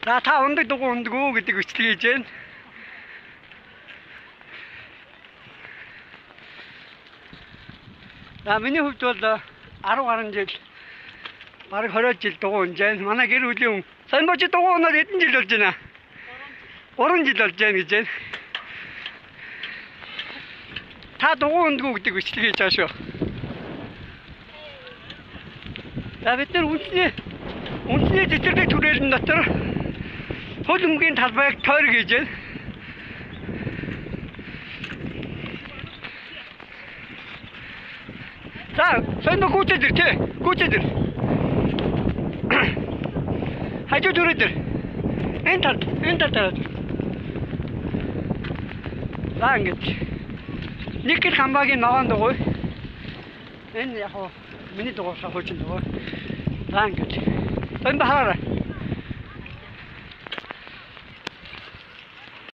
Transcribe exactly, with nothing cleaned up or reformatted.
За та ундаг дугуй ундаггүй гэдэг үчилгээ хийж байна. За миний хувьд бол десять гаруй жил бараг двадцать жил дугуй унж байна. Манай гэр бүлийн хүн сайн бочи дугуй унаад хэдэн жил болж байна? три жил болж байна гэж байна. Та дугуй ундаггүй гэдэг үчилгээ хийж байгаа шүү. За бид нар үндэсний үндэсний цэцэрлэг түрээлэн дотор хөл өмгийн талбайг тойрог хийж байна. За сайн нөө гүйцээ дэр тий. Гүйцээ дэр. Хажуу түрээ дэр. Энэ тал, энэ тал тараад. За ингэж. Нэг гэр хамбаагийн ногоон дугуй. Энэ яг хоо миний дугуйсаа хуучин дугуй. За ингэж. Энэ бахаараа.